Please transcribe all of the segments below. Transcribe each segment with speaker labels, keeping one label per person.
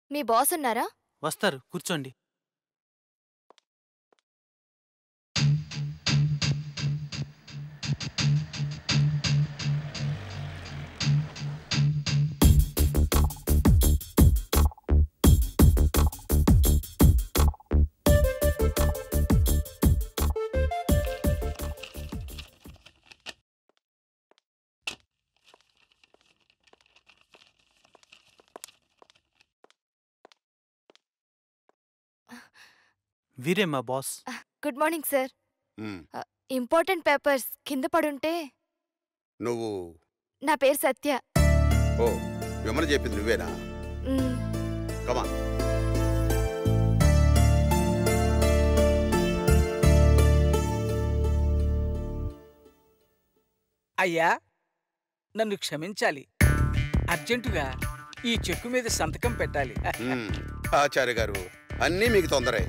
Speaker 1: మీ boss ఉన్నారా?
Speaker 2: వస్తారు, కూర్చోండి. వీరే మా boss.
Speaker 1: Good morning sir. Important papers కింద పడుంటే.
Speaker 3: నువ్వు?
Speaker 1: నా పేరు సత్య.
Speaker 3: ఓ, విమల చెప్పింది నువ్వేనా? కమాన్.
Speaker 4: అయ్యా, నన్ను క్షమించాలి. అర్జెంటుగా ఈ చెక్కు మీద సంతకం పెట్టాలి.
Speaker 3: ఆచార్య గారు, అన్నీ మీకు తొందరే.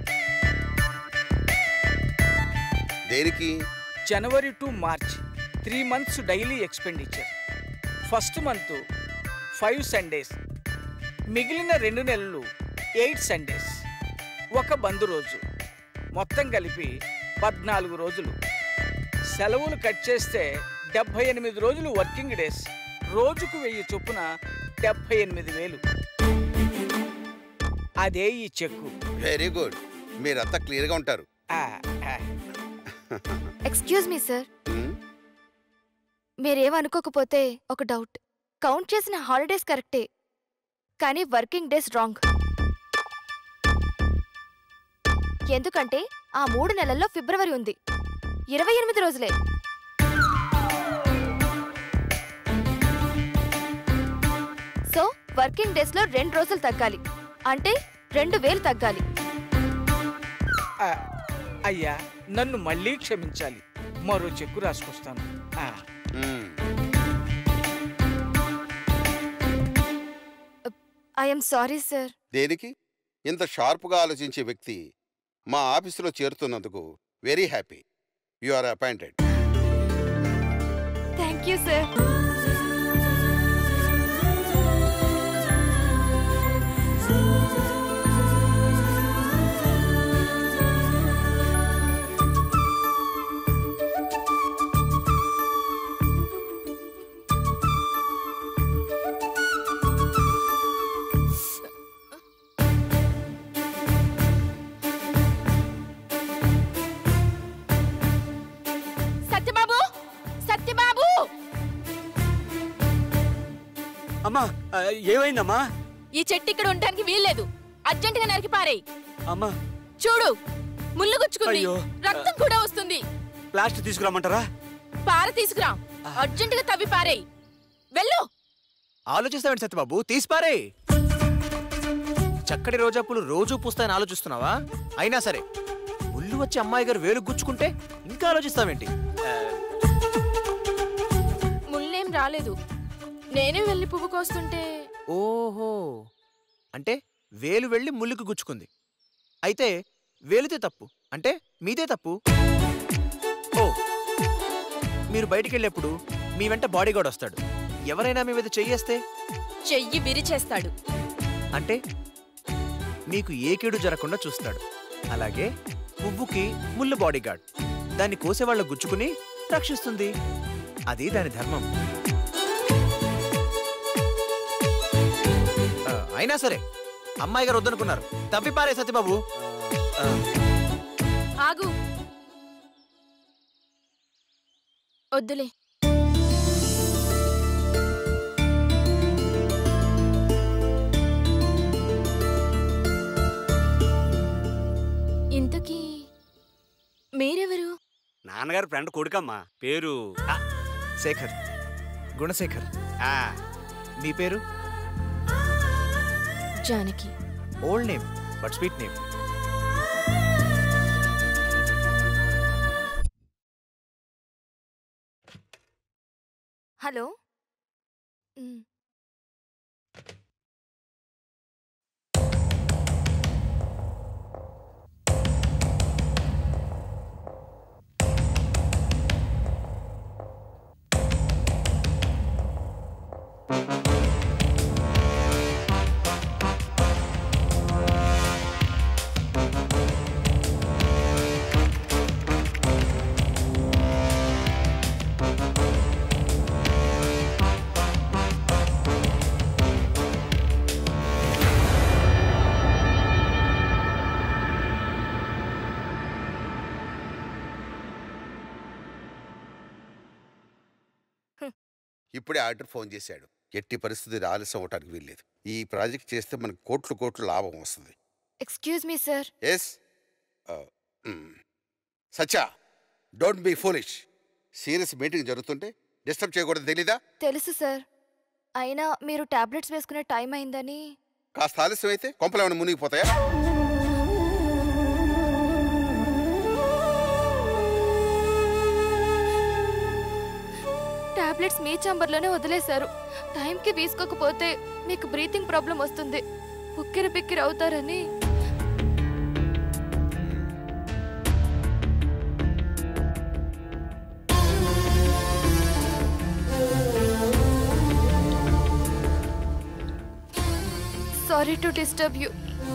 Speaker 3: దేనికి?
Speaker 4: January to March 3 months daily expenditure. First month 5 Sundays, మిగిలిన 2 నెలలు 8 Sundays, 1 బంద్ రోజు, మొత్తం కలిపి 14 రోజులు. సెలవులు కట్ చేస్తే 78 రోజులు వర్కింగ్ డేస్. రోజుకు 1000 చొప్పున 78,000. అదే ఈ చెక్కు.
Speaker 3: వెరీ గుడ్, మీరంతా క్లియర్గా ఉంటారు.
Speaker 1: ఎక్స్క్యూజ్ మీ సార్, మీరేమనుకోకపోతే ఒక డౌట్. కౌంట్ చేసిన హాలిడేస్ కరెక్టే, కానీ వర్కింగ్ డేస్ రాంగ్. ఎందుకంటే ఆ 3 నెలల్లో ఫిబ్రవరి ఉంది, 28 రోజులే. సో వర్కింగ్ డేస్ లో 2 రోజులు తగ్గాలి, అంటే 2000 తగ్గాలి.
Speaker 4: అయ్యా, నన్ను మళ్ళీ క్షమించాలి. మరో చెక్కు రాసుకొస్తాను.
Speaker 1: I'm sorry sir.
Speaker 3: దేనికి? ఇంత షార్ప్గా ఆలోచించే వ్యక్తి మా ఆఫీసులో చేరుతున్నందుకు very happy. You are appointed.
Speaker 1: Thank you sir.
Speaker 5: అమ్మా, ఏమైందమ్మా?
Speaker 6: ఈ చెట్టు ఇక్కడ ఉండడానికి వీల్లేదు. అర్జెంటుగా నరికి పారేయ్.
Speaker 5: అమ్మా
Speaker 6: చూడు, ముళ్ళు గుచ్చుకుంది, రక్తం కూడా వస్తుంది.
Speaker 5: ప్లాస్టర్ తీసుకురామంటారా?
Speaker 6: పార తీసుకురా, అర్జెంటుగా తవ్వి పారేయ్. వెళ్ళు.
Speaker 7: ఆలోచిస్తావేంటి సత్యబాబు, తీసిపారే. చక్కటి రోజాపులు రోజూ పూస్తాయని ఆలోచిస్తున్నావా? అయినా సరే ముళ్ళు వచ్చి అమ్మాయి గారు వేలు గుచ్చుకుంటే ఇంకా ఆలోచిస్తావేంటి?
Speaker 6: ముళ్ళేం రాలేదు, నేనే వెళ్ళి పువ్వు కోస్తుంటే.
Speaker 7: ఓహో, అంటే వేలు వెళ్ళి ముళ్ళుకు గుచ్చుకుంది. అయితే వేలుతే తప్పు అంటే మీదే తప్పు. ఓ, మీరు బయటికి వెళ్ళేప్పుడు మీ వెంట బాడీగార్డ్ వస్తాడు. ఎవరైనా మీ మీద చెయ్యేస్తే
Speaker 6: చెయ్యి విరిచేస్తాడు.
Speaker 7: అంటే మీకు ఏ కీడు జరగకుండా చూస్తాడు. అలాగే పువ్వుకి ముళ్ళు బాడీగార్డ్, దాన్ని కోసేవాళ్ళ గుచ్చుకుని రక్షిస్తుంది. అది దాని ధర్మం. అయినా సరే అమ్మాయి గారు వద్దనుకున్నారు, తప్పిపారే సత్యబాబు.
Speaker 6: ఆగు, వద్దులే. ఇంతకీ మీరెవరు?
Speaker 5: నాన్నగారు ఫ్రెండ్ కొడుకమ్మా. పేరు
Speaker 7: శేఖర్, గుణశేఖర్. మీ పేరు?
Speaker 6: Janaki.
Speaker 7: Old name but sweet name.
Speaker 1: Hello.
Speaker 3: ఇప్పుడే ఆర్డర్ ఫోన్ చేశాడు. ఎట్టి పరిస్థితి ఆలస్యం అవటానికి వీల్లేదు. ఈ ప్రాజెక్ట్ చేస్తే మనకు కోట్లు లాభం వస్తుంది.
Speaker 1: Excuse me sir.
Speaker 3: ఎస్ సచ్చా, don't be foolish. Serious meeting జరుగుతుంటే డిస్టర్బ్ చేయకూడదు, తెలీదా?
Speaker 1: తెలుసు సార్, అయినా మీరు టాబ్లెట్స్ వేసుకునే టైం అయిందని.
Speaker 3: కాస్త ఆలస్యం అయితే కొంపలు ఏమైనా మునిగిపోతాయా?
Speaker 1: టాబ్లెట్స్ మీ ఛాంబర్లోనే వదిలేశారు. టైంకి వేసుకోకపోతే మీకు బ్రీతింగ్ ప్రాబ్లం వస్తుంది, ఉక్కిరి పిక్కిరి అవుతారని. Sorry to disturb you.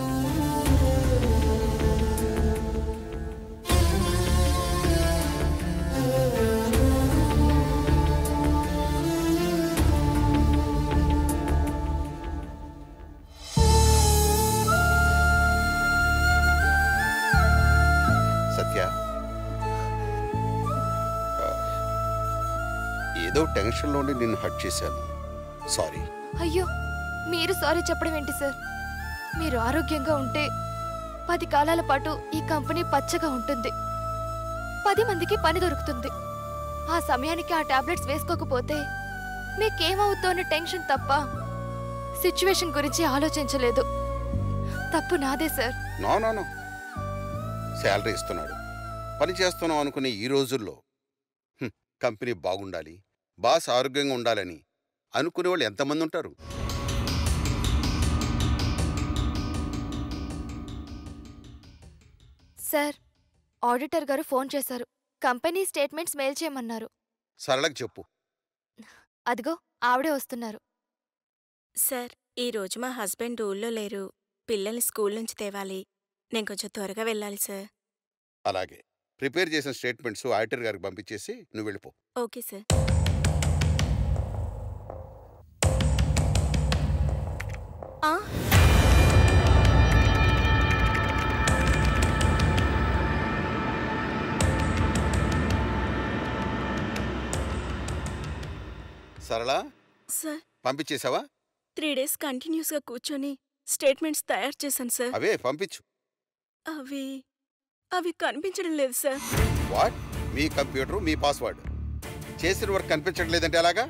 Speaker 3: ఏదో టెన్షన్లోనే నిన్ను హర్ట్ చేశాను, సారీ.
Speaker 1: అయ్యో, మీరు సారీ చెప్పడం ఏంటి సార్? మీరు ఆరోగ్యంగా ఉంటే 10 కాలాల పాటు ఈ కంపెనీ పచ్చగా ఉంటుంది, 10 మందికి పని దొరుకుతుంది. ఆ సమయానికి ఆ టాబ్లెట్స్ వేసుకోకపోతే మీకేమవుతుందో అనే టెన్షన్ తప్ప సిచ్యువేషన్ గురించి ఆలోచించలేదు. తప్పు నాదే సార్.
Speaker 3: నో, శాలరీ ఇస్తున్నాడు, పని చేస్తున్నాం అనుకునే ఈ రోజుల్లో కంపెనీ బాగుండాలి, బాస్ ఆరోగ్యంగా ఉండాలని అనుకునే వాళ్ళు ఎంతమంది ఉంటారు?
Speaker 1: సార్, ఆడిటర్ గారు ఫోన్ చేశారు, కంపెనీ స్టేట్మెంట్స్ మెయిల్ చేయమన్నారు.
Speaker 3: సరళకి చెప్పు.
Speaker 1: అదిగో ఆవిడే వస్తున్నారు.
Speaker 8: సార్, ఈరోజు మా హస్బెండ్ ఊళ్ళో లేరు, పిల్లల్ని స్కూల్ నుంచి తేవాలి, నేను కొంచెం త్వరగా వెళ్ళాలి సార్.
Speaker 3: అలాగే, ప్రిపేర్ చేసిన స్టేట్మెంట్స్ ఆడిటర్ గారికి పంపించేసి నువ్వు వెళ్ళిపో.
Speaker 8: Okay sir.
Speaker 3: సరళ,
Speaker 8: సార్,
Speaker 3: పంపించేసావా?
Speaker 8: 3 డేస్ కంటిన్యూస్గా కూర్చొని స్టేట్మెంట్స్ తయారు చేశాను సార్.
Speaker 3: అవే పంపించు.
Speaker 8: అవి కనిపించడం లేదు సార్.
Speaker 3: వాట్? మీ కంప్యూటర్, మీ పాస్వర్డ్, చేసిన వర్క్ కనిపించడం లేదంటే ఎలాగా?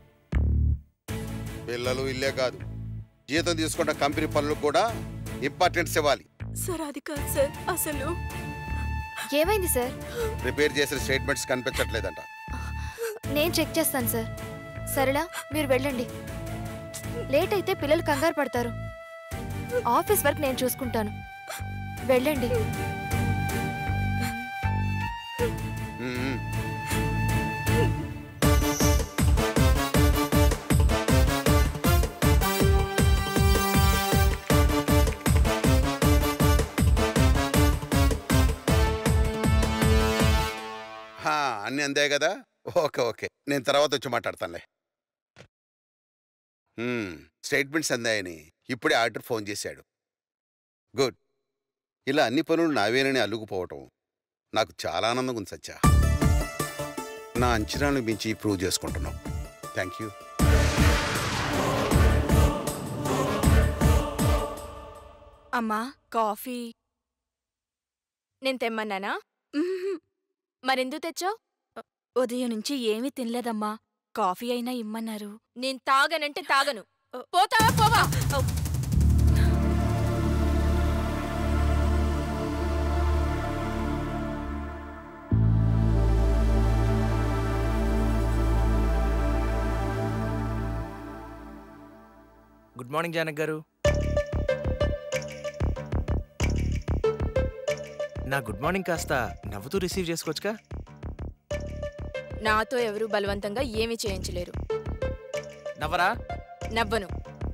Speaker 3: పిల్లలు ఇల్లే కాదు, జీతం తీసుకున్న కంపెనీ పనులకు కూడా ఇంపార్టెన్స్ ఇవ్వాలి.
Speaker 8: సార్, అది కాదు సార్, అసలు
Speaker 1: ఏమైంది సార్?
Speaker 3: ప్రిపేర్ చేసిన స్టేట్మెంట్స్ కనిపించట్లేదంట.
Speaker 1: నేను చెక్ చేస్తాను సార్. సరళ, మీరు వెళ్ళండి, లేట్ అయితే పిల్లలు కంగారు పడతారు. ఆఫీస్ వర్క్ నేను చూసుకుంటాను, వెళ్ళండి.
Speaker 3: అన్నీ అందే కదా? ఓకే, నేను తర్వాత వచ్చి మాట్లాడతానులే. స్టేట్మెంట్స్ అందాయని ఇప్పుడే ఆర్డర్ ఫోన్ చేశాడు. గుడ్. ఇలా అన్ని పనులు నావేనని అల్లుకుపోవటం నాకు చాలా ఆనందంగా ఉంది సత్య. నా అంచనాలను మించి ప్రూవ్ చేసుకుంటున్నాం. Thank you.
Speaker 6: అమ్మా, కాఫీ నేను తెమ్మన్నానా? మరెందుకు తెచ్చావు?
Speaker 8: ఉదయం నుంచి ఏమీ తినలేదమ్మా, కాఫీ అయినా ఇమ్మన్నారు.
Speaker 6: నేను తాగనంటే తాగను. పోతావా? పోవా.
Speaker 7: గుడ్ మార్నింగ్ జానక్ గారు. నా గుడ్ మార్నింగ్ కాస్త నవ్వుతూ రిసీవ్ చేసుకోవచ్చుగా?
Speaker 6: నాతో ఎవరూ బలవంతంగా ఏమీ చేయించలేరు.
Speaker 7: నవ్వరా?
Speaker 6: నవ్వను.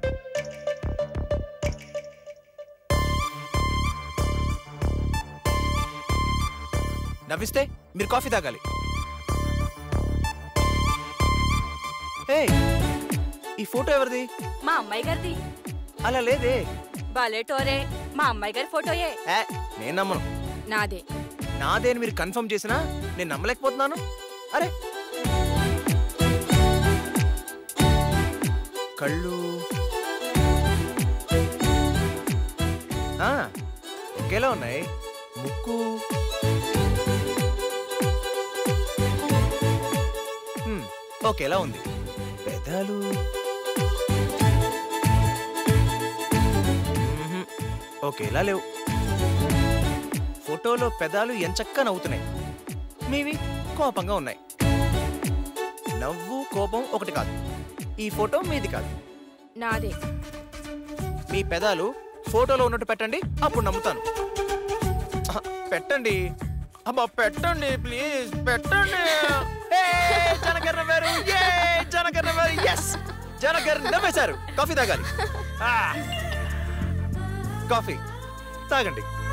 Speaker 7: నవ్విస్తే మీరు కాఫీ తాగాలి. ఈ ఫోటో ఎవరిది?
Speaker 6: మా అమ్మాయి గారిది.
Speaker 7: అలా లేదే.
Speaker 6: బాలేటోరే, మా అమ్మాయి గారి ఫోటోయే.
Speaker 7: నేను నమ్మను.
Speaker 6: నాదే.
Speaker 7: నాదే అని మీరు కన్ఫర్మ్ చేసినా నేను నమ్మలేకపోతున్నాను. అరే, కళ్ళు ఒకేలా ఉన్నాయి. ముక్కు ఒకేలా ఉంది. పెదాలు ఒకేలా లేవు. ఫోటోలో పెదాలు ఎంచక్కా నవ్వుతున్నాయి, మీవి కోపంగా ఉన్నాయి. నవ్వు కోపం ఒకటి కాదు. ఈ ఫోటో మీది కాదు,
Speaker 6: నాదే.
Speaker 7: మీ పెదాలు ఫోటోలో ఉన్నట్టు పెట్టండి, అప్పుడు నమ్ముతాను. పెట్టండి, అబ్బా పెట్టండి ప్లీజ్, పెట్టండి. జనగర్ నవ్వారు, జనగర్ నవ్వారు, ఎస్ జనగర్ నవ్వేశారు. కాఫీ తాగాలి. కాఫీ తాగండి.